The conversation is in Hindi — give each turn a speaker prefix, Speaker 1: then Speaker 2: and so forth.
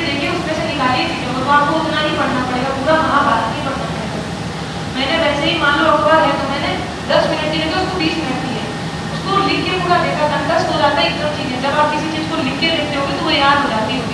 Speaker 1: देखिए उसमें से निकालिए चीजों को, तो आपको उतना ही पढ़ना पड़ेगा, पूरा महाभारत नहीं पढ़ना पड़ेगा। मैंने वैसे ही मान लो अखबार है तो मैंने 10 मिनट की जगह उसको 20 मिनट दिए, उसको लिख के पूरा देखा, कंठस्थ हो जाता है एकदम चीजें। जब आप किसी चीज को लिख के देखते होगे तो वो याद हो जाती है।